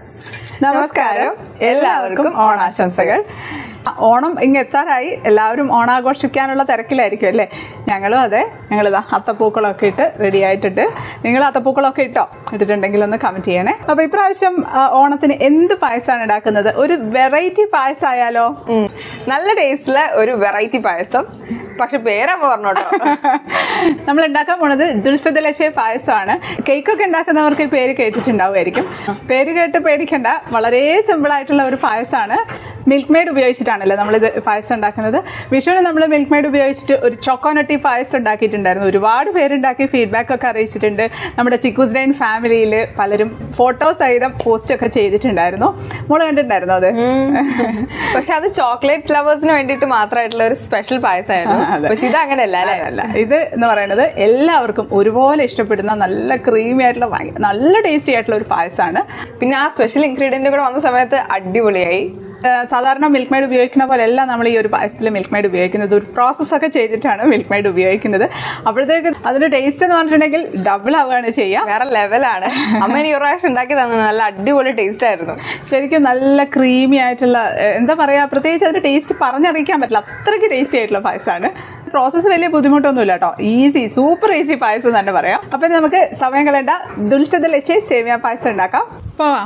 നമസ്കാരം, എല്ലാവർക്കും ഓണാശംസകൾ. ഓണം എത്താറായി. എല്ലാവരും ഓണാഘോഷിക്കാനുള്ള തിരക്കിലായിരിക്കും അല്ലേ? ഞങ്ങളും അതെ. ഞങ്ങളിതാ അത്തപ്പൂക്കളൊക്കെ ഇട്ട് റെഡി ആയിട്ടിട്ട്. നിങ്ങൾ അത്തപ്പൂക്കളൊക്കെ ഇട്ടിട്ടുണ്ടെങ്കിൽ ഒന്ന് കമന്റ് ചെയ്യണേ. അപ്പൊ ഇപ്രാവശ്യം ഓണത്തിന് എന്ത് പായസമാണ് ഉണ്ടാക്കുന്നത്? ഒരു വെറൈറ്റി പായസം ആയാലോ? നല്ല ടേസ്റ്റിലെ ഒരു വെറൈറ്റി പായസം. പക്ഷെ പേരമ്മ പറഞ്ഞോട്ടോ. നമ്മൾ ഉണ്ടാക്കാൻ പോണത് ദുൽസദലശേ പായസമാണ്. കേക്കൊക്കെ ഉണ്ടാക്കുന്നവർക്ക് പേര് കേട്ടിട്ടുണ്ടാവുമായിരിക്കും. പേര് കേട്ട് പേടിക്കണ്ട, വളരെ സിമ്പിൾ ആയിട്ടുള്ള ഒരു പായസമാണ്. മിൽക്ക് മെയ്ഡ് ഉപയോഗിച്ചിട്ടാണല്ലോ നമ്മളിത് പായസം ഉണ്ടാക്കുന്നത്. വിഷുവിന് നമ്മൾ മിൽക്ക് മെയ്ഡ് ഉപയോഗിച്ചിട്ട് ഒരു ചോക്കോനട്ടി പായസം ഉണ്ടാക്കിയിട്ടുണ്ടായിരുന്നു. ഒരുപാട് പേരുണ്ടാക്കി ഫീഡ്ബാക്ക് ഒക്കെ അറിയിച്ചിട്ടുണ്ട്. നമ്മുടെ ചിക്കൂസ് ഡൈൻ ഫാമിലിയിൽ പലരും ഫോട്ടോ സഹിതം പോസ്റ്റ് ഒക്കെ ചെയ്തിട്ടുണ്ടായിരുന്നു. മോള് കണ്ടിട്ടുണ്ടായിരുന്നു അത്? പക്ഷെ അത് ചോക്ലേറ്റ് ലവേഴ്സിന് വേണ്ടിയിട്ട് മാത്രമായിട്ടുള്ള ഒരു സ്പെഷ്യൽ പായസമായിരുന്നു. പക്ഷെ ഇത് അങ്ങനെയല്ല അല്ലേ? ഇത് എന്ന് പറയുന്നത് എല്ലാവർക്കും ഒരുപോലെ ഇഷ്ടപ്പെടുന്ന നല്ല ക്രീമി ആയിട്ടുള്ള നല്ല ടേസ്റ്റി ആയിട്ടുള്ള ഒരു പായസമാണ്. പിന്നെ ആ സ്പെഷ്യൽ ഇൻഗ്രീഡിയന്റ് കൂടെ വന്ന സമയത്ത് അടിപൊളിയായി. സാധാരണ മിൽക്ക് മെയ്ഡ് ഉപയോഗിക്കുന്ന പോലെ അല്ല നമ്മൾ ഈ ഒരു പായസത്തിൽ മിൽക്ക് മെയ്ഡ് ഉപയോഗിക്കുന്നത്. ഒരു പ്രോസസ്സൊക്കെ ചെയ്തിട്ടാണ് മിൽക്ക് മെയ്ഡ് ഉപയോഗിക്കുന്നത്. അപ്പോഴത്തേക്ക് അതിന്റെ ടേസ്റ്റ് എന്ന് പറഞ്ഞിട്ടുണ്ടെങ്കിൽ ഡബിൾ ആവുകയാണ് ചെയ്യുക. വേറെ ലെവലാണ്. അമ്മ ഈ പ്രാവശ്യം ഉണ്ടാക്കി തന്നത് നല്ല അടിപൊളി ടേസ്റ്റ് ആയിരുന്നു. ശരിക്കും നല്ല ക്രീമി ആയിട്ടുള്ള, എന്താ പറയാ, പ്രത്യേകിച്ച് അതിന്റെ ടേസ്റ്റ് പറഞ്ഞറിയിക്കാൻ പറ്റില്ല, അത്രയ്ക്ക് ടേസ്റ്റി ആയിട്ടുള്ള പായസമാണ്. പ്രോസസ്സ് വലിയ ബുദ്ധിമുട്ടൊന്നുമില്ല കേട്ടോ. ഈസി, സൂപ്പർ ഈസി പായസം തന്നെ പറയാം. അപ്പൊ നമുക്ക് സമയം കളയണ്ട, ദുൽസദലശേ സേമിയ പായസം ഉണ്ടാക്കാം. പോവാം.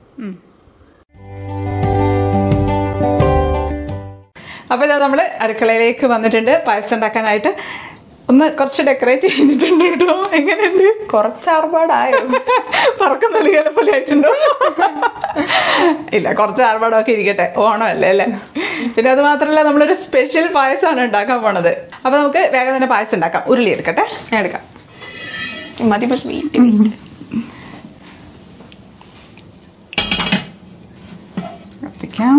അപ്പൊ ഇതാ നമ്മള് അടുക്കളയിലേക്ക് വന്നിട്ടുണ്ട് പായസം ഉണ്ടാക്കാനായിട്ട്. ഒന്ന് കുറച്ച് ഡെക്കറേറ്റ് ചെയ്തിട്ടുണ്ട് കേട്ടോ. എങ്ങനെയുണ്ട്? കുറച്ച് ആർഭാടായോ? പറക്കം നൽകിയാലെ പോലെ ആയിട്ടുണ്ടോ? ഇല്ല, കുറച്ച് ആർഭാടമൊക്കെ ഇരിക്കട്ടെ, ഓണമല്ലേ അല്ലേ? പിന്നെ അത് മാത്രമല്ല, നമ്മളൊരു സ്പെഷ്യൽ പായസമാണ് ഉണ്ടാക്കാൻ പോണത്. അപ്പൊ നമുക്ക് വേഗം തന്നെ പായസം ഉണ്ടാക്കാം. ഉരുളി എടുക്കട്ടെ, ഞാൻ എടുക്കാം. മതി കത്തിക്കാം.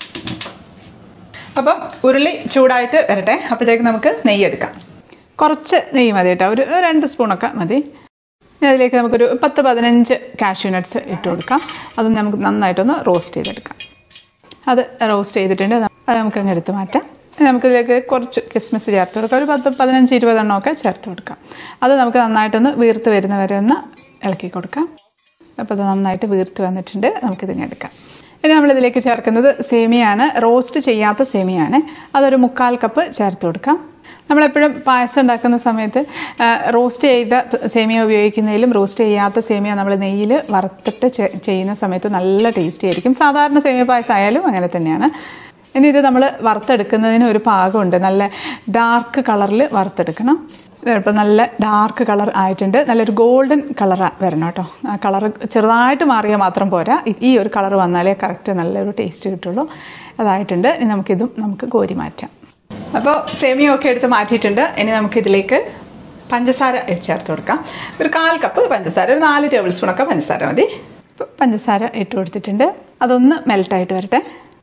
അപ്പം ഉരുളി ചൂടായിട്ട് വരട്ടെ. അപ്പോഴത്തേക്ക് നമുക്ക് നെയ്യ് എടുക്കാം. കുറച്ച് നെയ്യ് മതി കേട്ടോ, ഒരു 2 സ്പൂണൊക്കെ മതി. അതിലേക്ക് നമുക്കൊരു 10-15 കാഷ്യൂനട്ട്സ് ഇട്ട് കൊടുക്കാം. അത് നമുക്ക് നന്നായിട്ടൊന്ന് റോസ്റ്റ് ചെയ്തെടുക്കാം. അത് റോസ്റ്റ് ചെയ്തിട്ടുണ്ട്, അത് നമുക്കങ്ങ് എടുത്ത് മാറ്റാം. നമുക്കിതിലേക്ക് കുറച്ച് കിസ്മിസ് ചേർത്ത് കൊടുക്കാം. ഒരു 10-15-20 എണ്ണമൊക്കെ ചേർത്ത് കൊടുക്കാം. അത് നമുക്ക് നന്നായിട്ടൊന്ന് വീർത്ത് വരുന്നവരെ ഒന്ന് ഇളക്കി കൊടുക്കാം. അപ്പോൾ അത് നന്നായിട്ട് വീർത്ത് വന്നിട്ടുണ്ട്. നമുക്കിതിങ്ങനെ എടുക്കാം. ഇനി നമ്മളിതിലേക്ക് ചേർക്കുന്നത് സേമിയാണ്. റോസ്റ്റ് ചെയ്യാത്ത സേമിയാണ്. അതൊരു 1/4 കപ്പ് ചേർത്ത് കൊടുക്കാം. നമ്മളെപ്പോഴും പായസം ഉണ്ടാക്കുന്ന സമയത്ത് റോസ്റ്റ് ചെയ്ത സേമിയ ഉപയോഗിക്കുന്നതിലും റോസ്റ്റ് ചെയ്യാത്ത സേമിയ നമ്മൾ നെയ്യിൽ വറുത്തിട്ട് ചെയ്യുന്ന സമയത്ത് നല്ല ടേസ്റ്റി ആയിരിക്കും. സാധാരണ സേമിയ പായസം ആയാലും അങ്ങനെ തന്നെയാണ്. ഇനി ഇത് നമ്മൾ വറുത്തെടുക്കുന്നതിന് ഒരു പാകമുണ്ട്. നല്ല ഡാർക്ക് കളറിൽ വറുത്തെടുക്കണം. ഇപ്പം നല്ല ഡാർക്ക് കളർ ആയിട്ടുണ്ട്. നല്ലൊരു ഗോൾഡൻ കളർ വരണം കേട്ടോ. ആ കളർ ചെറുതായിട്ട് മാറിയാൽ മാത്രം പോരാ, ഈ ഒരു കളർ വന്നാലേ കറക്റ്റ് നല്ലൊരു ടേസ്റ്റ് കിട്ടുള്ളൂ. അതായിട്ടുണ്ട്. ഇനി നമുക്ക് കോരി മാറ്റാം. അപ്പോൾ സേമിയ ഒക്കെ എടുത്ത് മാറ്റിയിട്ടുണ്ട്. ഇനി നമുക്കിതിലേക്ക് പഞ്ചസാര ചേർത്ത് കൊടുക്കാം. ഒരു 1/4 കപ്പ് പഞ്ചസാര, ഒരു 4 ടേബിൾ സ്പൂണൊക്കെ പഞ്ചസാര മതി. പഞ്ചസാര ഇട്ട് കൊടുത്തിട്ടുണ്ട്. അതൊന്ന് മെൽട്ടായിട്ട് വരട്ടെ.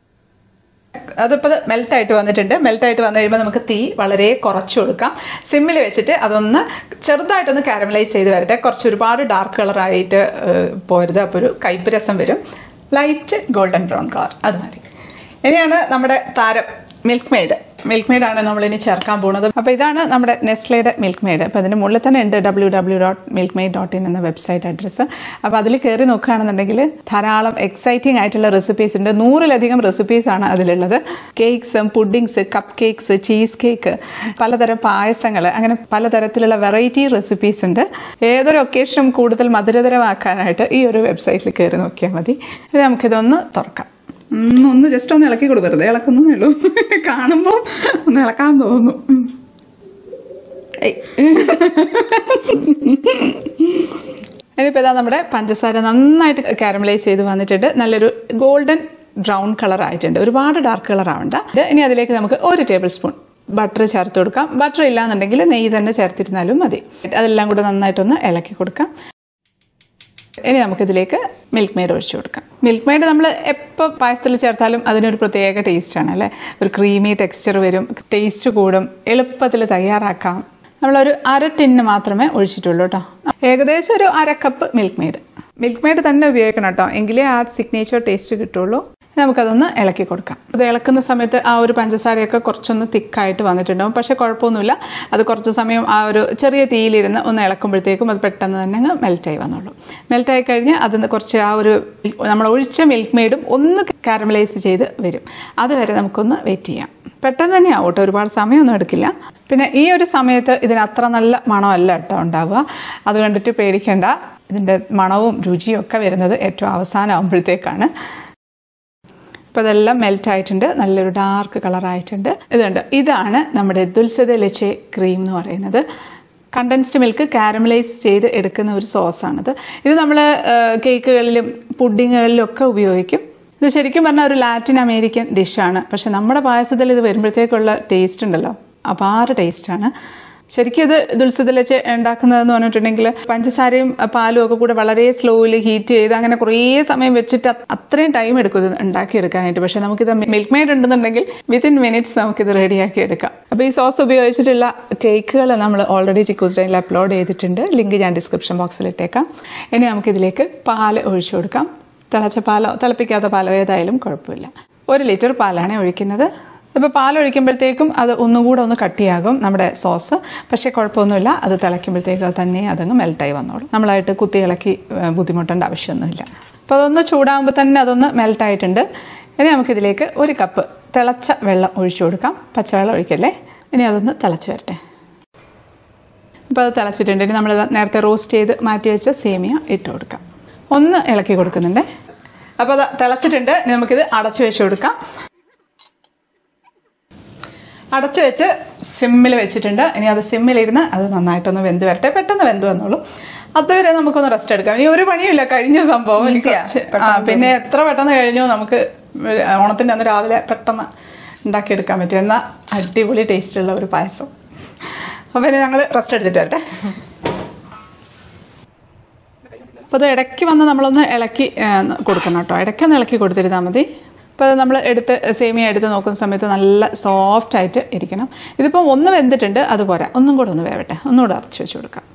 അതിപ്പോൾ മെൽട്ടായിട്ട് വന്നിട്ടുണ്ട്. മെൽട്ടായിട്ട് വന്നു കഴിയുമ്പോൾ നമുക്ക് തീ വളരെ കുറച്ച് കൊടുക്കാം. സിമ്മിൽ വെച്ചിട്ട് അതൊന്ന് ചെറുതായിട്ടൊന്ന് കാരമലൈസ് ചെയ്ത് വരട്ടെ. കുറച്ച് ഒരുപാട് ഡാർക്ക് കളറായിട്ട് പോരുത്, അപ്പോൾ ഒരു കയ്പ്പ് രസം വരും. ലൈറ്റ് ഗോൾഡൻ ബ്രൗൺ കളർ, അത് മതി. ഇനിയാണ് നമ്മുടെ താരം മിൽക്ക് മെയ്ഡാണ് നമ്മളിനി ചേർക്കാൻ പോകുന്നത്. അപ്പോൾ ഇതാണ് നമ്മുടെ നെസ്ലയുടെ മിൽക്ക് മെയ്ഡ്. അപ്പോൾ അതിൻ്റെ മുകളിൽ തന്നെ ഉണ്ട് www.milkmaid.in എന്ന വെബ്സൈറ്റ് അഡ്രസ്സ്. അപ്പോൾ അതിൽ കയറി നോക്കുകയാണെന്നുണ്ടെങ്കിൽ ധാരാളം എക്സൈറ്റിംഗ് ആയിട്ടുള്ള റെസിപ്പീസ് ഉണ്ട്. 100-ലധികം റെസിപ്പീസാണ് അതിലുള്ളത്. കേക്ക്സും puddings, cup cakes, cheese cake, പലതരം പായസങ്ങൾ, അങ്ങനെ പലതരത്തിലുള്ള വെറൈറ്റി റെസിപ്പീസ് ഉണ്ട്. ഏതൊരു ഒക്കേഷനും കൂടുതൽ മധുരതരമാക്കാനായിട്ട് ഈ ഒരു വെബ്സൈറ്റിൽ കയറി നോക്കിയാൽ മതി. ഇനി നമുക്കിതൊന്ന് തുറക്കാം. ഒന്ന് ജസ്റ്റ് ഒന്ന് ഇളക്കി കൊടുക്കരുത്, ഇളക്കുന്നേ ഉള്ളൂ. കാണുമ്പോൾ ഒന്ന് ഇളക്കാൻ തോന്നുന്നു. ഇനിയിപ്പോൾ ഇതാ നമ്മുടെ പഞ്ചസാര നന്നായിട്ട് കാരമലൈസ് ചെയ്ത് വന്നിട്ടുണ്ട്. നല്ലൊരു ഗോൾഡൻ ബ്രൗൺ കളർ ആയിട്ടുണ്ട്. ഒരുപാട് ഡാർക്ക് കളർ ആവണ്ട. ഇനി അതിലേക്ക് നമുക്ക് 1 ടേബിൾ സ്പൂൺ ബട്ടർ ചേർത്ത് കൊടുക്കാം. ബട്ടർ ഇല്ലാന്നുണ്ടെങ്കിൽ നെയ്യ് തന്നെ ചേർത്തിരുന്നാലും മതി. അതെല്ലാം കൂടെ നന്നായിട്ടൊന്ന് ഇളക്കി കൊടുക്കാം. ഇനി നമുക്കിതിലേക്ക് മിൽക്ക് മെയ്ഡ് ഒഴിച്ചു കൊടുക്കാം. മിൽക്ക് മെയ്ഡ് നമ്മൾ എപ്പോൾ പായസത്തിൽ ചേർത്താലും അതിനൊരു പ്രത്യേക ടേസ്റ്റാണ് അല്ലേ? ഒരു ക്രീമി ടെക്സ്ചർ വരും, ടേസ്റ്റ് കൂടും, എളുപ്പത്തിൽ തയ്യാറാക്കാം. നമ്മളൊരു 1/2 ടിന്ന് മാത്രമേ ഒഴിച്ചിട്ടുള്ളൂ കേട്ടോ. ഏകദേശം ഒരു 1/2 കപ്പ് മിൽക്ക് മെയ്ഡ് തന്നെ ഉപയോഗിക്കണം കേട്ടോ, എങ്കിലേ ആ സിഗ്നേച്ചർ ടേസ്റ്റ് കിട്ടുള്ളൂ. നമുക്കതൊന്ന് ഇളക്കി കൊടുക്കാം. അത് ഇളക്കുന്ന സമയത്ത് ആ ഒരു പഞ്ചസാരയൊക്കെ കുറച്ചൊന്ന് തിക്കായിട്ട് വന്നിട്ടുണ്ടാവും. പക്ഷേ കുഴപ്പമൊന്നുമില്ല, അത് കുറച്ച് സമയം ആ ഒരു ചെറിയ തീയിലിരുന്ന് ഒന്ന് ഇളക്കുമ്പോഴത്തേക്കും അത് പെട്ടെന്ന് തന്നെ അങ്ങ് മെൽറ്റായി വന്നോളൂ. മെൽറ്റായി കഴിഞ്ഞ് അതിന് കുറച്ച് ആ ഒരു നമ്മൾ ഒഴിച്ച മിൽക്ക് മെയ്ഡും ഒന്ന് കാരമലൈസ് ചെയ്ത് വരും. അതുവരെ നമുക്കൊന്ന് വെയിറ്റ് ചെയ്യാം. പെട്ടെന്ന് തന്നെ ആവട്ടെ, ഒരുപാട് സമയമൊന്നും എടുക്കില്ല. പിന്നെ ഈ ഒരു സമയത്ത് ഇതിന് അത്ര നല്ല മണമല്ല കേട്ടോ ഉണ്ടാവുക. അത് കണ്ടിട്ട് പേടിക്കേണ്ട. ഇതിൻ്റെ മണവും രുചിയും ഒക്കെ വരുന്നത് ഏറ്റവും അവസാനം ആകുമ്പോഴത്തേക്കാണ്. അപ്പോൾ അതെല്ലാം മെൽറ്റ് ആയിട്ടുണ്ട്, നല്ലൊരു ഡാർക്ക് കളറായിട്ടുണ്ട്. ഇതുണ്ട്, ഇതാണ് നമ്മുടെ ദുൽസദ ലച്ചെ ക്രീം എന്ന് പറയുന്നത്. കണ്ടൻസ്ഡ് മിൽക്ക് കാരമലൈസ് ചെയ്ത് എടുക്കുന്ന ഒരു സോസാണിത്. ഇത് നമ്മൾ കേക്കുകളിലും പുഡിങ്ങുകളിലും ഒക്കെ ഉപയോഗിക്കും. ഇത് ശരിക്കും പറഞ്ഞാൽ ഒരു ലാറ്റിൻ അമേരിക്കൻ ഡിഷാണ്. പക്ഷെ നമ്മുടെ പായസത്തിൽ ഇത് വരുമ്പോഴത്തേക്കുള്ള ടേസ്റ്റ് ഉണ്ടല്ലോ, അപാര ടേസ്റ്റാണ്. ശരിക്കും ഇത് ദുൽസദ ലച്ചെ ഉണ്ടാക്കുന്നതെന്ന് പറഞ്ഞിട്ടുണ്ടെങ്കിൽ പഞ്ചസാരയും പാലും ഒക്കെ കൂടെ വളരെ സ്ലോലി ഹീറ്റ് ചെയ്ത് അങ്ങനെ കുറേ സമയം വെച്ചിട്ട് അത്രയും ടൈം എടുക്കും ഇത് ഉണ്ടാക്കിയെടുക്കാനായിട്ട്. പക്ഷെ നമുക്കിത് മിൽക്ക് മെയ്ഡ് ഉണ്ടെന്നുണ്ടെങ്കിൽ വിത്തിൻ മിനിറ്റ്സ് നമുക്കിത് റെഡിയാക്കി എടുക്കാം. അപ്പോൾ ഈ സോസ് ഉപയോഗിച്ചിട്ടുള്ള കേക്കുകൾ നമ്മൾ ഓൾറെഡി ചിക്കൂസ് ഡൈനിൽ അപ്ലോഡ് ചെയ്തിട്ടുണ്ട്. ലിങ്ക് ഞാൻ ഡിസ്ക്രിപ്ഷൻ ബോക്സിൽ ഇട്ടേക്കാം. ഇനി നമുക്കിതിലേക്ക് പാൽ ഒഴിച്ചു കൊടുക്കാം. തിളച്ച പാലോ തിളപ്പിക്കാത്ത പാലോ ഏതായാലും കുഴപ്പമില്ല. 1 ലിറ്റർ പാലാണ് ഒഴിക്കുന്നത്. ഇപ്പോൾ പാലൊഴിക്കുമ്പോഴത്തേക്കും അത് ഒന്നുകൂടെ ഒന്ന് കട്ടിയാകും നമ്മുടെ സോസ്. പക്ഷേ കുഴപ്പമൊന്നുമില്ല, അത് തിളയ്ക്കുമ്പോഴത്തേക്കും അത് തന്നെ അതങ്ങ് മെൽറ്റായി വന്നോളും. നമ്മളായിട്ട് കുത്തി ഇളക്കി ബുദ്ധിമുട്ടേണ്ട ആവശ്യമൊന്നുമില്ല. അപ്പോൾ അതൊന്ന് ചൂടാകുമ്പോൾ തന്നെ അതൊന്ന് മെൽറ്റായിട്ടുണ്ട്. ഇനി നമുക്കിതിലേക്ക് 1 കപ്പ് തിളച്ച വെള്ളം ഒഴിച്ചു കൊടുക്കാം. പച്ചവെള്ളം ഒഴിക്കല്ലേ. ഇനി അതൊന്ന് തിളച്ച് വരട്ടെ. അപ്പോൾ അത് തിളച്ചിട്ടുണ്ട്. ഇനി നമ്മൾ നേരത്തെ റോസ്റ്റ് ചെയ്ത് മാറ്റി വെച്ച സേമിയ ഇട്ട് കൊടുക്കാം. ഒന്ന് ഇളക്കി കൊടുക്കുന്നുണ്ട്. അപ്പോൾ അത് തിളച്ചിട്ടുണ്ട്. ഇനി നമുക്കിത് അടച്ചു വെച്ച് കൊടുക്കാം. അടച്ചു വെച്ച് സിമ്മിൽ വെച്ചിട്ടുണ്ട്. ഇനി അത് സിമ്മിലിരുന്ന് അത് നന്നായിട്ടൊന്ന് വെന്ത് വരട്ടെ. പെട്ടെന്ന് വെന്ത് വന്നോളൂ. അതുവരെ നമുക്കൊന്ന് റെസ്റ്റ് എടുക്കാം. ഇനി ഒരു പണിയില്ല, കഴിഞ്ഞ സംഭവം. പിന്നെ എത്ര പെട്ടെന്ന് കഴിഞ്ഞോ നമുക്ക് ഓണത്തിൻ്റെ അന്ന് രാവിലെ പെട്ടെന്ന് ഉണ്ടാക്കിയെടുക്കാൻ പറ്റും. എന്നാൽ അടിപൊളി ടേസ്റ്റുള്ള ഒരു പായസം. അപ്പോൾ ഇനി ഞങ്ങൾ റെസ്റ്റ് എടുത്തിട്ട് വരട്ടെ. അപ്പോൾ അത് ഇടയ്ക്ക് വന്ന് നമ്മളൊന്ന് ഇളക്കി കൊടുക്കണം കേട്ടോ. ഇടയ്ക്കൊന്ന് ഇളക്കി കൊടുത്തിരുന്നാൽ മതി. അപ്പോൾ അത് നമ്മൾ സേമിയ എടുത്ത് നോക്കുന്ന സമയത്ത് നല്ല സോഫ്റ്റ് ആയിട്ട് ഇരിക്കണം. ഇതിപ്പം ഒന്ന് വെന്തിട്ടുണ്ട്, അതുപോലെ ഒന്നും കൂടെ ഒന്ന് വേവട്ടെ. ഒന്നുകൂടെ അടച്ചു വെച്ച് കൊടുക്കാം.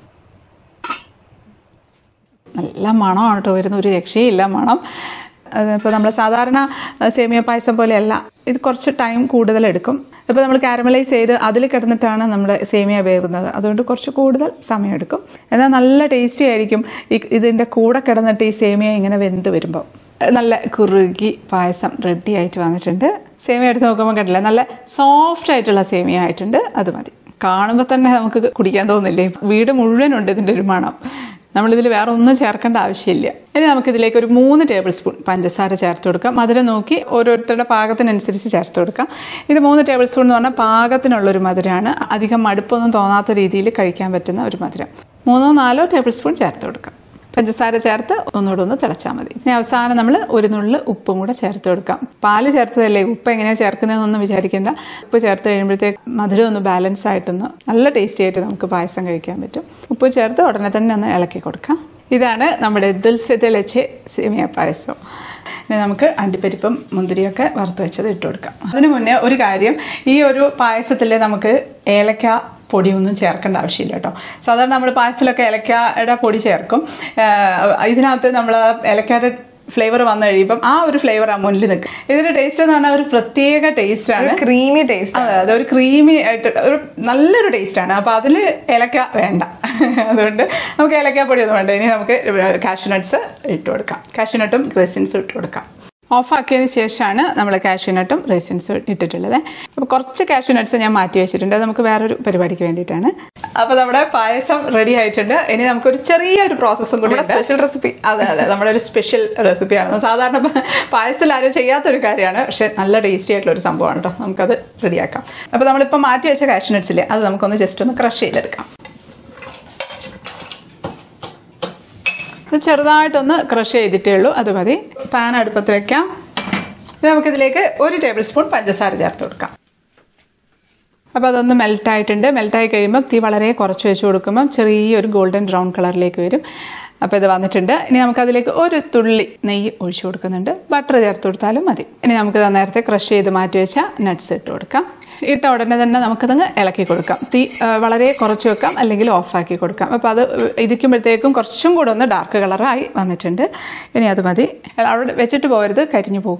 നല്ല മണമാണ് കേട്ടോ വരുന്ന, ഒരു രക്ഷയില്ല മണം. ഇപ്പോൾ നമ്മൾ സാധാരണ സേമിയ പായസം പോലെയല്ല, ഇത് കുറച്ച് ടൈം കൂടുതലെടുക്കും. ഇപ്പോൾ നമ്മൾ കാരമലൈസ് ചെയ്ത് അതിൽ കിടന്നിട്ടാണ് നമ്മുടെ സേമിയ വേവുന്നത്. അതുകൊണ്ട് കുറച്ച് കൂടുതൽ സമയമെടുക്കും. എന്നാൽ നല്ല ടേസ്റ്റി ആയിരിക്കും ഇതിൻ്റെ കൂടെ കിടന്നിട്ട് ഈ സേമിയ ഇങ്ങനെ വെന്ത് വരുമ്പോൾ. നല്ല കുറുകി പായസം റെഡി ആയിട്ട് വന്നിട്ടുണ്ട്. സേമിയ എടുത്ത് നോക്കുമ്പോൾ കണ്ടില്ല, നല്ല സോഫ്റ്റ് ആയിട്ടുള്ള സേമിയ ആയിട്ടുണ്ട്. അത് മതി. കാണുമ്പോൾ തന്നെ നമുക്ക് കുടിക്കാൻ തോന്നില്ലേ. വീട് മുഴുവനുണ്ട് ഇതിൻ്റെ ഒരു മണം. നമ്മളിതിൽ വേറെ ഒന്നും ചേർക്കേണ്ട ആവശ്യമില്ല. ഇനി നമുക്കിതിലേക്ക് ഒരു 3 ടേബിൾ സ്പൂൺ പഞ്ചസാര ചേർത്ത് കൊടുക്കാം. മധുരം നോക്കി ഓരോരുത്തരുടെ പാകത്തിനനുസരിച്ച് ചേർത്ത് കൊടുക്കാം. ഇത് 3 ടേബിൾ സ്പൂൺ എന്ന് പറഞ്ഞാൽ പാകത്തിനുള്ളൊരു മധുരമാണ്. അധികം മടുപ്പൊന്നും തോന്നാത്ത രീതിയിൽ കഴിക്കാൻ പറ്റുന്ന ഒരു മധുരം. 3-4 ടേബിൾ സ്പൂൺ ചേർത്ത് കൊടുക്കാം. പഞ്ചസാര ചേർത്ത് ഒന്നുകൂടെ ഒന്ന് തിളച്ചാൽ മതി. ഇനി അവസാനം നമ്മൾ ഒരു നുള്ള് ഉപ്പും കൂടെ ചേർത്ത് കൊടുക്കാം. പാല് ചേർത്തതല്ലേ, ഉപ്പ് എങ്ങനെയാണ് ചേർക്കുന്നതെന്നൊന്നും വിചാരിക്കേണ്ട. ഉപ്പ് ചേർത്ത് കഴിയുമ്പോഴത്തേക്ക് മധുരം ഒന്ന് ബാലൻസ് ആയിട്ടൊന്ന് നല്ല ടേസ്റ്റി ആയിട്ട് നമുക്ക് പായസം കഴിക്കാൻ പറ്റും. ഉപ്പ് ചേർത്ത് ഉടനെ തന്നെ ഒന്ന് ഇളക്കി കൊടുക്കാം. ഇതാണ് നമ്മുടെ ദുൽസദ ലച്ചെ സേമിയ പായസം. ഇനി നമുക്ക് അണ്ടിപ്പരിപ്പും മുന്തിരിയൊക്കെ വറുത്ത് വെച്ചത് ഇട്ട് കൊടുക്കാം. അതിനു മുന്നേ ഒരു കാര്യം, ഈ ഒരു പായസത്തിൽ നമുക്ക് ഏലക്ക പൊടിയൊന്നും ചേർക്കേണ്ട ആവശ്യമില്ല കേട്ടോ. സാധാരണ നമ്മൾ പായസത്തിലൊക്കെ ഏലക്കയുടെ പൊടി ചേർക്കും. ഇതിനകത്ത് നമ്മൾ ഏലക്കയുടെ ഫ്ലേവർ വന്നു കഴിയുമ്പം ആ ഒരു ഫ്ലേവർ ആ മുന്നിൽ നിൽക്കും. ഇതിന്റെ ടേസ്റ്റ് എന്ന് പറഞ്ഞാൽ ഒരു പ്രത്യേക ടേസ്റ്റ് ആണ്, ക്രീമി ടേസ്റ്റ്. അതെ, അതൊരു ക്രീമി ആയിട്ട് ഒരു നല്ലൊരു ടേസ്റ്റ് ആണ്. അപ്പൊ അതിൽ ഏലക്ക വേണ്ട, അതുകൊണ്ട് നമുക്ക് ഏലക്കാപ്പൊടി ഒന്നും വേണ്ട. ഇനി നമുക്ക് കാഷ്യൂനട്ട്സ് ഇട്ട് കൊടുക്കാം. കാഷ്യൂനട്ടും റൈസിൻസും ഇട്ട് കൊടുക്കാം. ഓഫാക്കിയതിന് ശേഷമാണ് നമ്മൾ കാഷ്യൂനട്ടും റൈസിൻസും ഇട്ടിട്ടുള്ളത്. അപ്പോൾ കുറച്ച് കാഷ്യൂനട്ട്സ് ഞാൻ മാറ്റി വെച്ചിട്ടുണ്ട്. അത് നമുക്ക് വേറൊരു പരിപാടിക്ക് വേണ്ടിയിട്ടാണ്. അപ്പോൾ നമ്മുടെ പായസം റെഡി ആയിട്ടുണ്ട്. ഇനി നമുക്കൊരു ചെറിയൊരു പ്രോസസ്സും കൂടി, സ്പെഷ്യൽ റെസിപ്പി. അതെ, നമ്മുടെ ഒരു സ്പെഷ്യൽ റെസിപ്പിയാണ്. സാധാരണ പായസത്തിൽ ആരും ചെയ്യാത്തൊരു കാര്യമാണ്, പക്ഷെ നല്ല ടേസ്റ്റി ആയിട്ടുള്ള ഒരു സംഭവമാണ് കേട്ടോ. നമുക്കത് റെഡിയാക്കാം. അപ്പോൾ നമ്മളിപ്പോൾ മാറ്റി വെച്ച കാഷ്യൂനട്ട്സില്ലേ, അത് നമുക്കൊന്ന് ജസ്റ്റ് ഒന്ന് ക്രഷ് ചെയ്തെടുക്കാം. ചെറുതായിട്ടൊന്ന് ക്രഷ് ചെയ്തിട്ടേ ഉള്ളൂ, അത് മതി. പാൻ അടുപ്പത്ത് വെക്കാം. നമുക്കിതിലേക്ക് 1 ടേബിൾ സ്പൂൺ പഞ്ചസാര ചേർത്ത് കൊടുക്കാം. അപ്പോൾ അതൊന്ന് മെൽറ്റായിട്ടുണ്ട്. മെൽറ്റായി കഴിയുമ്പോൾ തീ വളരെ കുറച്ച് വെച്ച് കൊടുക്കുമ്പം ചെറിയൊരു ഗോൾഡൻ ബ്രൗൺ കളറിലേക്ക് വരും. അപ്പോൾ ഇത് വന്നിട്ടുണ്ട്. ഇനി നമുക്കതിലേക്ക് 1 തുള്ളി നെയ്യ് ഒഴിച്ചു കൊടുക്കുന്നുണ്ട്. ബട്ടർ ചേർത്ത് കൊടുത്താലും മതി. ഇനി നമുക്ക് നേരത്തെ ക്രഷ് ചെയ്ത് മാറ്റി വെച്ച നട്ട്സ് ഇട്ട് കൊടുക്കാം. ഇട്ട ഉടനെ തന്നെ നമുക്കതങ്ങ് ഇളക്കി കൊടുക്കാം. തീ വളരെ കുറച്ച് വെക്കാം, അല്ലെങ്കിൽ ഓഫാക്കി കൊടുക്കാം. അപ്പോൾ അത് ഇരിക്കുമ്പോഴത്തേക്കും കുറച്ചും കൂടെ ഒന്ന് ഡാർക്ക് കളറായി വന്നിട്ടുണ്ട്. ഇനി അത് മതി. അവിടെ വെച്ചിട്ട് പോകരുത്, കരിഞ്ഞു പോകും.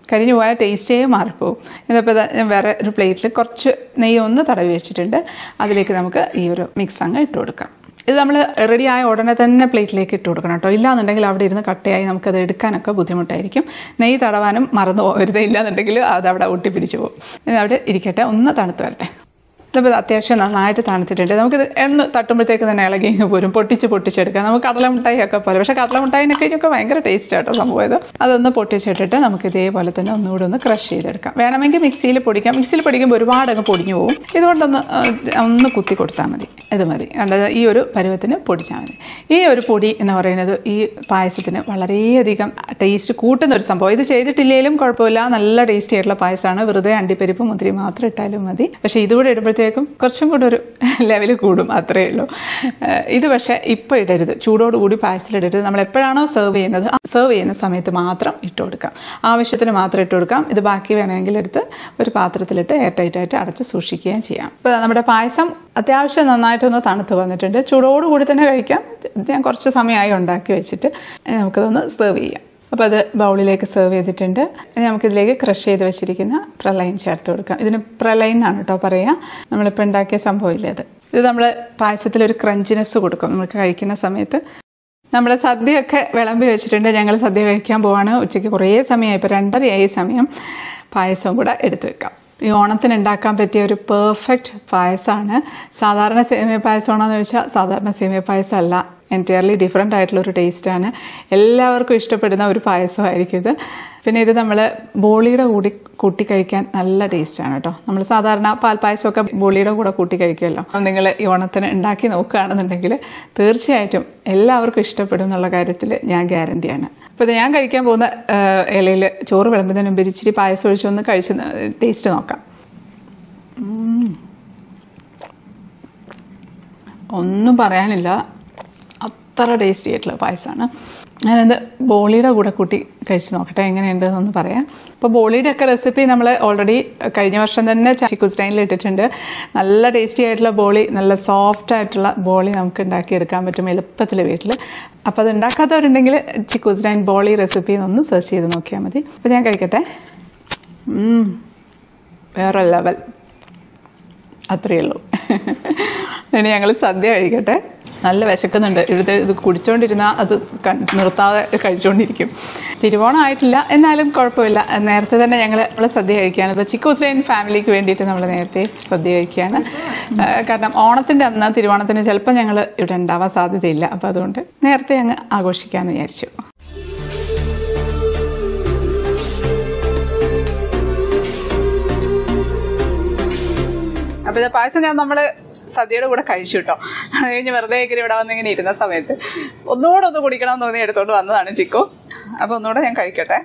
കരിഞ്ഞു പോയാൽ ടേസ്റ്റേ മാറിപ്പോവും. ഇതിപ്പോൾ ഞാൻ വേറെ ഒരു പ്ലേറ്റിൽ കുറച്ച് നെയ്യ് ഒന്ന് തടവി വെച്ചിട്ടുണ്ട്. അതിലേക്ക് നമുക്ക് ഈ ഒരു മിക്സ് അങ്ങ് ഇട്ട് കൊടുക്കാം. ഇത് നമ്മൾ റെഡിയായ ഉടനെ തന്നെ പ്ലേറ്റിലേക്ക് ഇട്ട് കൊടുക്കണം കേട്ടോ. ഇല്ലാന്നുണ്ടെങ്കിൽ അവിടെ ഇരുന്ന് കട്ടയായി നമുക്കത് എടുക്കാനൊക്കെ ബുദ്ധിമുട്ടായിരിക്കും. നെയ്യ് തടവാനും മറന്നു പോകരുത്. ഇല്ലാന്നുണ്ടെങ്കിൽ അത് അവിടെ ഒട്ടിപ്പിടിച്ച് പോകും. ഇത് അവിടെ ഇരിക്കട്ടെ, ഒന്ന് തണുത്ത് വരട്ടെ. ഇതിപ്പോൾ അത്യാവശ്യം നന്നായിട്ട് തണുത്തിട്ടുണ്ട്. നമുക്കിത് എണ്ണ തട്ടുമ്പോഴത്തേക്ക് തന്നെ ഇളകി പോരും. പൊട്ടിച്ചെടുക്കാം. നമുക്ക് കടലമുട്ടായി ഒക്കെ പോലെ. പക്ഷേ കടലമുട്ടായിനൊക്കെ ഭയങ്കര ടേസ്റ്റ് ആട്ടോ സംഭവം ഇത്. അതൊന്ന് പൊട്ടിച്ചിട്ടിട്ട് നമുക്ക് ഇതേപോലെ തന്നെ ഒന്നുകൂടി ഒന്ന് ക്രഷ് ചെയ്തെടുക്കാം. വേണമെങ്കിൽ മിക്സിയിൽ പൊടിക്കാം. മിക്സിയിൽ പൊടിക്കുമ്പോൾ ഒരുപാട് അങ്ങ് പൊടിഞ്ഞു പോകും. ഇതുകൊണ്ടൊന്ന് കുത്തി കൊടുത്താൽ മതി. ഇത് മതി. ഈ ഒരു പരുവത്തിന് പൊടിച്ചാൽ മതി. ഈ ഒരു പൊടി എന്ന് പറയുന്നത് ഈ പായസത്തിന് വളരെയധികം ടേസ്റ്റ് കൂട്ടുന്ന ഒരു സംഭവം. ഇത് ചെയ്തിട്ടില്ലെങ്കിലും കുഴപ്പമില്ല, നല്ല ടേസ്റ്റി ആയിട്ടുള്ള പായസമാണ്. വെറുതെ അണ്ടിപ്പരിപ്പ് മുന്തിരി മാത്രം ഇട്ടാലും മതി. പക്ഷേ ഇതുകൂടെ ഇടുമ്പോഴത്തേക്കും കുറച്ചും കൂടെ ഒരു ലെവൽ കൂടും, അത്രയേ ഉള്ളൂ. ഇത് പക്ഷേ ഇപ്പം ഇടരുത്. ചൂടോടുകൂടി പായസത്തിലിടരുത്. നമ്മൾ എപ്പോഴാണോ സെർവ് ചെയ്യുന്ന സമയത്ത് മാത്രം ഇട്ട് കൊടുക്കാം. ആവശ്യത്തിന് മാത്രം ഇട്ട് കൊടുക്കാം. ഇത് ബാക്കി വേണമെങ്കിൽ എടുത്ത് ഒരു പാത്രത്തിലിട്ട് എയർ ടൈറ്റായിട്ട് അടച്ച് സൂക്ഷിക്കുകയും ചെയ്യാം. ഇപ്പോൾ നമ്മുടെ പായസം അത്യാവശ്യം നന്നായിട്ടൊന്ന് തണുത്ത് വന്നിട്ടുണ്ട്. ചൂടോടുകൂടി തന്നെ കഴിക്കാം. ഞാൻ കുറച്ച് സമയമായി ഉണ്ടാക്കി വെച്ചിട്ട് നമുക്കതൊന്ന് സെർവ് ചെയ്യാം. അപ്പോൾ അത് ബൗളിലേക്ക് സെർവ് ചെയ്തിട്ടുണ്ട്. ഇനി നമുക്കിതിലേക്ക് ക്രഷ് ചെയ്ത് വെച്ചിരിക്കുന്ന പ്രളയം ചേർത്ത് കൊടുക്കാം. ഇതിന് പ്രളയം എന്നാണ് കേട്ടോ പറയുക. നമ്മളിപ്പോൾ ഉണ്ടാക്കിയ സംഭവമില്ലേ അത്. ഇത് നമ്മൾ പായസത്തിലൊരു ക്രഞ്ചിനെസ് കൊടുക്കും നമുക്ക് കഴിക്കുന്ന സമയത്ത്. നമ്മൾ സദ്യയൊക്കെ വിളമ്പി വെച്ചിട്ടുണ്ട്. ഞങ്ങൾ സദ്യ കഴിക്കാൻ പോവാണ്. ഉച്ചയ്ക്ക് കുറേ സമയമായി, ഇപ്പോൾ 2:30 സമയം. പായസവും കൂടെ എടുത്തു വെക്കാം. ഈ ഓണത്തിന് ഉണ്ടാക്കാൻ പറ്റിയ ഒരു പെർഫെക്റ്റ് പായസമാണ്. സാധാരണ സേമിയ പായസമാണോ എന്ന് ചോദിച്ചാൽ സാധാരണ സേമിയ പായസം അല്ല. എൻറ്റയർലി ഡിഫറെൻ്റ് ആയിട്ടുള്ളൊരു ടേസ്റ്റാണ്. എല്ലാവർക്കും ഇഷ്ടപ്പെടുന്ന ഒരു പായസമായിരിക്കും ഇത്. പിന്നെ ഇത് നമ്മൾ ബോളിയുടെ കൂട്ടി കഴിക്കാൻ നല്ല ടേസ്റ്റാണ് കേട്ടോ. നമ്മൾ സാധാരണ പാൽപ്പായസമൊക്കെ ബോളിയുടെ കൂടെ കൂട്ടി കഴിക്കുമല്ലോ. നിങ്ങൾ ഈ ഓണത്തിന് ഉണ്ടാക്കി നോക്കുകയാണെന്നുണ്ടെങ്കിൽ തീർച്ചയായിട്ടും എല്ലാവർക്കും ഇഷ്ടപ്പെടും എന്നുള്ള കാര്യത്തിൽ ഞാൻ ഗ്യാരണ്ടിയാണ്. അപ്പോൾ ഇത് ഞാൻ കഴിക്കാൻ പോകുന്ന ഇലയിൽ ചോറ് വിളമ്പുന്നതിന് മുമ്പ് ഇച്ചിരി പായസം ഒഴിച്ചൊന്ന് കഴിച്ച് ടേസ്റ്റ് നോക്കാം. ഒന്നും പറയാനില്ല, അത്ര ടേസ്റ്റി ആയിട്ടുള്ള പായസമാണ്. ഞാനത് ബോളിയുടെ കൂടെ കൂട്ടി കഴിച്ച് നോക്കട്ടെ എങ്ങനെയുണ്ടെന്നൊന്ന് പറയാം. അപ്പോൾ ബോളിയുടെ ഒക്കെ റെസിപ്പി നമ്മൾ ഓൾറെഡി കഴിഞ്ഞ വർഷം തന്നെ ചിക്കു സ്റ്റൈനിൽ ഇട്ടിട്ടുണ്ട്. നല്ല ടേസ്റ്റി ആയിട്ടുള്ള ബോളി, നല്ല സോഫ്റ്റ് ആയിട്ടുള്ള ബോളി നമുക്ക് ഉണ്ടാക്കിയെടുക്കാൻ പറ്റും എളുപ്പത്തിൽ വീട്ടിൽ. അപ്പോൾ അത് ഉണ്ടാക്കാത്തവരുണ്ടെങ്കിൽ ചിക്കു സ്റ്റൈൻ ബോളി റെസിപ്പി ഒന്ന് സെർച്ച് ചെയ്ത് നോക്കിയാൽ മതി. അപ്പോൾ ഞാൻ കഴിക്കട്ടെ. വേറെ ലെവൽ, അത്രയേ ഉള്ളൂ. ഇനി ഞങ്ങൾ സദ്യ കഴിക്കട്ടെ. നല്ല വിശക്കുന്നുണ്ട്. ഇത് കുടിച്ചുകൊണ്ടിരുന്നാൽ അത് നിർത്താതെ കഴിച്ചുകൊണ്ടിരിക്കും. തിരുവോണം ആയിട്ടില്ല, എന്നാലും കുഴപ്പമില്ല. നേരത്തെ തന്നെ ഞങ്ങൾ സദ്യ കഴിക്കുകയാണ്. ഇപ്പോൾ ചിക്കു സ്റ്റൈൻ ഫാമിലിക്ക് വേണ്ടിയിട്ട് നമ്മൾ നേരത്തെ സദ്യ കഴിക്കുകയാണ്. കാരണം ഓണത്തിൻ്റെ അന്ന് തിരുവോണത്തിന് ചിലപ്പോൾ ഞങ്ങൾ ഇവിടെ ഉണ്ടാവാൻ സാധ്യതയില്ല. അപ്പോൾ അതുകൊണ്ട് നേരത്തെ അങ്ങ് ആഘോഷിക്കാമെന്ന് വിചാരിച്ചു. അപ്പോൾ ഇത് പായസം നമ്മൾ സദ്യയുടെ കൂടെ കഴിച്ചു കേട്ടോ. അത് കഴിഞ്ഞ് വെറുതെ ഇവിടെ വന്നിങ്ങനെ ഇരുന്ന സമയത്ത് ഒന്നുകൂടെ കുടിക്കണമെന്ന് തോന്നി എടുത്തോണ്ട് വന്നതാണ് ചിക്കു. അപ്പോൾ ഒന്നുകൂടെ ഞാൻ കഴിക്കട്ടെ.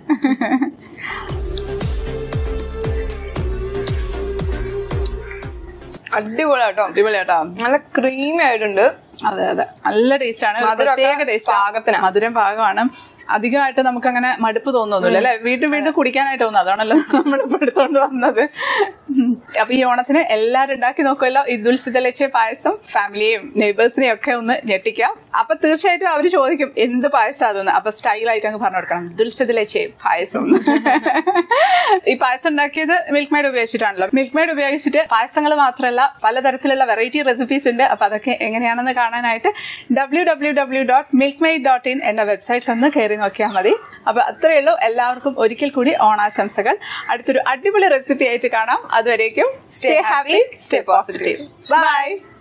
അടിപൊളിയാട്ടോ. നല്ല ക്രീമി ആയിട്ടുണ്ട്. അതെ, നല്ല ടേസ്റ്റാണ്. പ്രത്യേക ടേസ്റ്റ്. മധുരം പാകമാണ്. അധികമായിട്ട് നമുക്കങ്ങനെ മടുപ്പ് തോന്നുന്നില്ല അല്ലെ. വീണ്ടും കുടിക്കാനായിട്ട് തോന്നുന്നു. അതാണല്ലോ നമ്മളിപ്പോൾ എടുത്തോണ്ട് വന്നത്. അപ്പൊ ഈ ഓണത്തിന് എല്ലാവരും ഉണ്ടാക്കി നോക്കുമല്ലോ. ഇദുൽസിതലച്ചെ പായസം ഫാമിലിയെയും നെയ്ബേഴ്സിനെയും ഒക്കെ ഒന്ന് ഞെട്ടിക്കാം. അപ്പൊ തീർച്ചയായിട്ടും അവര് ചോദിക്കും എന്ത് പായസം അതെന്ന്. അപ്പൊ സ്റ്റൈലായിട്ട് അങ്ങ് പറഞ്ഞു കൊടുക്കണം, ഇദുൽസിതലച്ചെ പായസം. ഈ പായസം ഉണ്ടാക്കിയത് മിൽക്ക് മെയ്ഡ് ഉപയോഗിച്ചിട്ടാണല്ലോ. മിൽക്ക് മെയ്ഡ് ഉപയോഗിച്ചിട്ട് പായസങ്ങൾ മാത്രമല്ല പലതരത്തിലുള്ള വെറൈറ്റി റെസിപ്പീസ് ഉണ്ട്. അപ്പൊ അതൊക്കെ എങ്ങനെയാണെന്ന് കാണാനായിട്ട് www.milkmaid.in എന്ന വെബ്സൈറ്റിൽ ഒന്ന് കയറി നോക്കിയാൽ മതി. അപ്പൊ അത്രയേ ഉള്ളൂ. എല്ലാവർക്കും ഒരിക്കൽ കൂടി ഓണാശംസകൾ. അടുത്തൊരു അടിപൊളി റെസിപ്പി ആയിട്ട് കാണാം. അതുവരേക്കും stay happy, stay positive. By.